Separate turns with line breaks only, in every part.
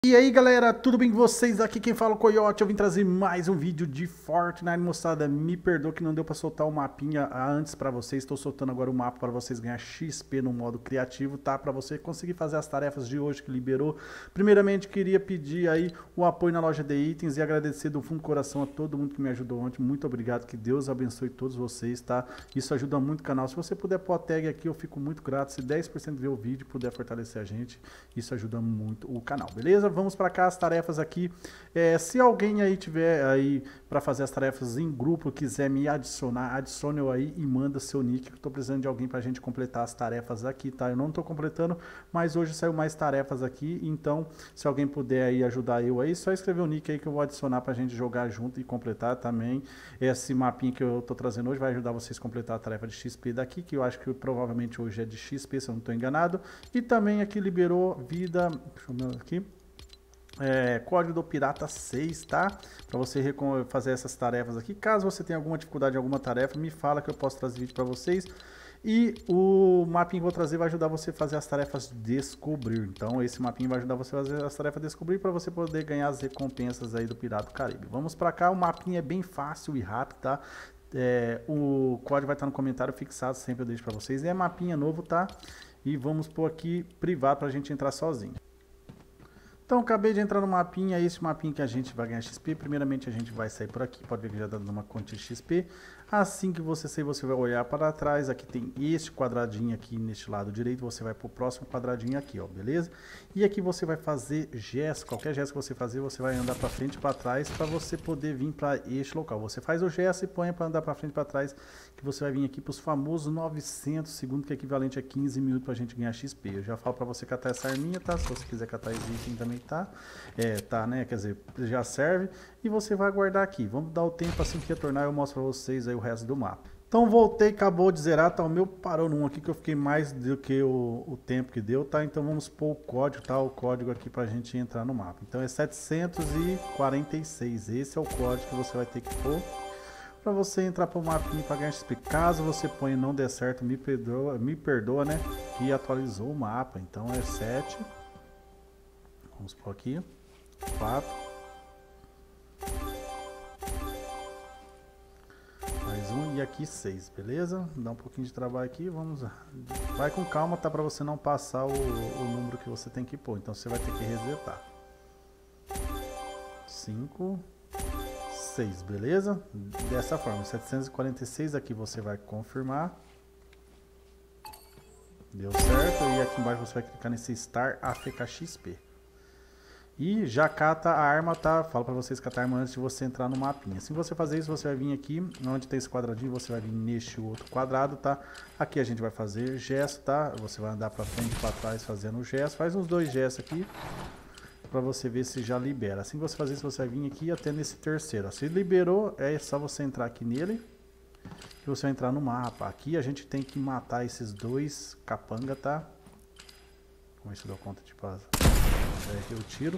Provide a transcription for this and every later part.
E aí galera, tudo bem com vocês? Aqui quem fala é o Coyote. Eu vim trazer mais um vídeo de Fortnite, moçada. Me perdoa que não deu pra soltar o mapinha antes pra vocês. Estou soltando agora o mapa para vocês ganhar XP no modo criativo, tá? Pra você conseguir fazer as tarefas de hoje que liberou. Primeiramente queria pedir aí o apoio na loja de itens e agradecer do fundo do coração a todo mundo que me ajudou ontem. Muito obrigado, que Deus abençoe todos vocês, tá? Isso ajuda muito o canal. Se você puder pôr a tag aqui, eu fico muito grato. Se 10% ver o vídeo puder fortalecer a gente, isso ajuda muito o canal, beleza? Vamos para cá as tarefas aqui. Se alguém aí tiver aí para fazer as tarefas em grupo, quiser me adicionar, adicione eu aí e manda seu nick, que eu tô precisando de alguém pra gente completar as tarefas aqui, tá? Eu não tô completando, mas hoje saiu mais tarefas aqui, então se alguém puder aí ajudar eu aí, só escrever o nick aí que eu vou adicionar pra gente jogar junto e completar também. Esse mapinha que eu tô trazendo hoje vai ajudar vocês a completar a tarefa de XP daqui, que eu acho que provavelmente hoje é de XP, se eu não tô enganado. E também aqui liberou vida, deixa eu ver aqui. Código do Pirata 6, tá? Para você fazer essas tarefas aqui. Caso você tenha alguma dificuldade em alguma tarefa, me fala que eu posso trazer vídeo para vocês. E o mapinha que eu vou trazer vai ajudar você a fazer as tarefas descobrir. Então esse mapinha vai ajudar você a fazer as tarefas descobrir para você poder ganhar as recompensas aí do Pirata do Caribe. Vamos para cá, o mapinha é bem fácil e rápido, tá? O código vai estar no comentário fixado, sempre eu deixo para vocês. É mapinha novo, tá? E vamos pôr aqui privado para a gente entrar sozinho. Então, acabei de entrar no mapinha, esse mapinha que a gente vai ganhar XP. Primeiramente, a gente vai sair por aqui, pode ver que já está dando uma quantia de XP. Assim que você sair, você vai olhar para trás, aqui tem este quadradinho aqui neste lado direito, você vai para o próximo quadradinho aqui, ó, beleza? E aqui você vai fazer gesto, qualquer gesto que você fazer, você vai andar para frente e para trás para você poder vir para este local. Você faz o gesto e põe para andar para frente e para trás, que você vai vir aqui para os famosos 900 segundos, que é equivalente a 15 minutos para a gente ganhar XP. Eu já falo para você catar essa arminha, tá? Se você quiser catar esse item também, tá? Tá, né? Quer dizer, já serve. E você vai aguardar aqui. Vamos dar o tempo, assim que retornar eu mostro para vocês aí o resto do mapa. Então voltei, acabou de zerar, tá? O meu parou num aqui que eu fiquei mais do que o tempo que deu, tá? Então vamos pôr o código, tá? O código aqui pra gente entrar no mapa. Então é 746, esse é o código que você vai ter que pôr para você entrar pro mapinha para ganhar XP. Caso você ponha e não der certo, me perdoa, né? Que atualizou o mapa. Então é 7. Vamos pôr aqui. 4. Mais um e aqui 6, beleza? Dá um pouquinho de trabalho aqui, vamos. Vai com calma, tá? Para você não passar o número que você tem que pôr. Então você vai ter que resetar. 5, 6, beleza? Dessa forma, 746 aqui você vai confirmar. Deu certo. E aqui embaixo você vai clicar nesse Star AFK XP. E já cata a arma, tá? Falo pra vocês catar a arma antes de você entrar no mapinha. Se você fazer isso, você vai vir aqui, onde tem esse quadradinho, você vai vir neste outro quadrado, tá? Aqui a gente vai fazer gesto, tá? Você vai andar pra frente e pra trás fazendo o gesto. Faz uns 2 gestos aqui, pra você ver se já libera. Assim que você fazer isso, você vai vir aqui até nesse terceiro. Se liberou, é só você entrar aqui nele e você vai entrar no mapa. Aqui a gente tem que matar esses 2 capanga, tá? Vamos ver se eu dou conta de fazer. Aqui eu tiro.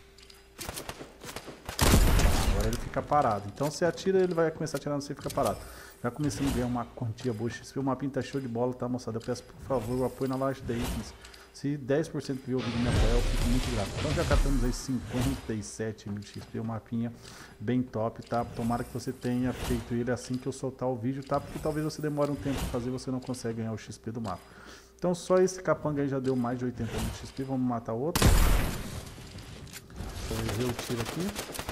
Agora ele fica parado. Então você atira, ele vai começar a atirar, você fica parado. Já começamos a ganhar uma quantia boa XP. O mapinha tá show de bola, tá, moçada? Eu peço, por favor, o apoio na loja de itens. Se 10% viu o vídeo me apoiar, eu fico muito grato. Então já catamos aí 57 mil XP. O mapinha bem top, tá? Tomara que você tenha feito ele assim que eu soltar o vídeo, tá? Porque talvez você demore um tempo pra fazer e você não consegue ganhar o XP do mapa. Então só esse capanga aí já deu mais de 80 mil XP. Vamos matar outro. Deixa eu ver o tiro aqui.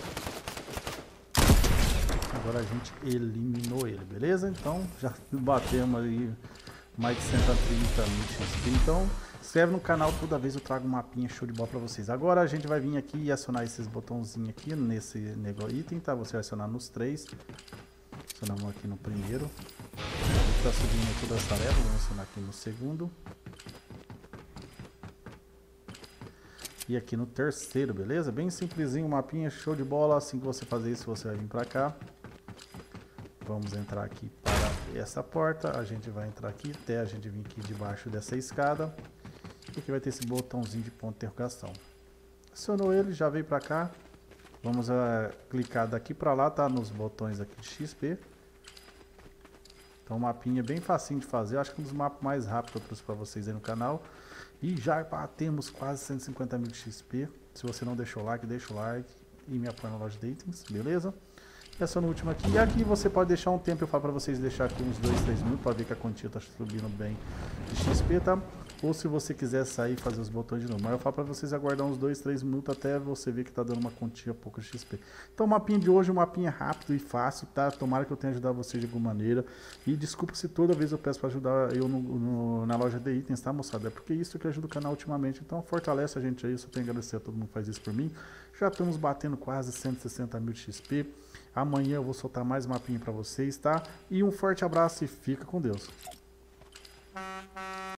Agora a gente eliminou ele, beleza? Então já batemos aí mais de 130 mil XP. Então se inscreve no canal, toda vez eu trago um mapinha show de bola pra vocês. Agora a gente vai vir aqui e acionar esses botãozinhos aqui nesse negócio item, tá? Você vai acionar nos 3. Acionamos aqui no primeiro. Está subindo todas as tarefas, vamos acionar aqui no segundo. E aqui no terceiro, beleza? Bem simplesinho, mapinha, show de bola. Assim que você fazer isso, você vai vir pra cá. Vamos entrar aqui para essa porta. A gente vai entrar aqui até a gente vir aqui debaixo dessa escada. E aqui vai ter esse botãozinho de ponto de interrogação. Acionou ele, já veio pra cá. Vamos clicar daqui pra lá, tá? Nos botões aqui de XP. Então o mapinha é bem facinho de fazer, eu acho que é um dos mapas mais rápidos que eu trouxe para vocês aí no canal. E já batemos quase 150 mil XP. Se você não deixou o like, deixa o like e me apoia na loja de itens, beleza? Essa no último aqui. E aqui você pode deixar um tempo, eu falo pra vocês deixar aqui uns 2, 3 minutos pra ver que a quantia tá subindo bem de XP, tá? Ou se você quiser sair e fazer os botões de novo. Mas eu falo pra vocês aguardar uns 2, 3 minutos até você ver que tá dando uma quantia pouco de XP. Então o mapinha de hoje é um mapinha rápido e fácil, tá? Tomara que eu tenha ajudado vocês de alguma maneira. E desculpa se toda vez eu peço pra ajudar eu na loja de itens, tá, moçada? É porque isso que ajuda o canal ultimamente. Então fortalece a gente aí, eu só tenho que agradecer a todo mundo que faz isso por mim. Já estamos batendo quase 160 mil de XP. Amanhã eu vou soltar mais mapinha pra vocês, tá? E um forte abraço e fica com Deus.